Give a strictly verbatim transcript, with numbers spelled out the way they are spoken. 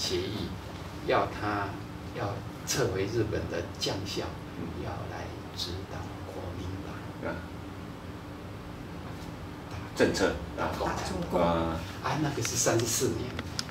协议，要他要撤回日本的将校，要来指导国民党。 啊，政策啊， 大中共啊，那个是三十四年。